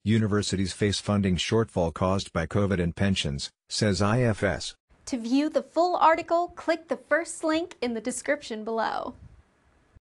Universities face funding shortfall caused by COVID and pensions, says IFS. To view the full article, click the first link in the description below.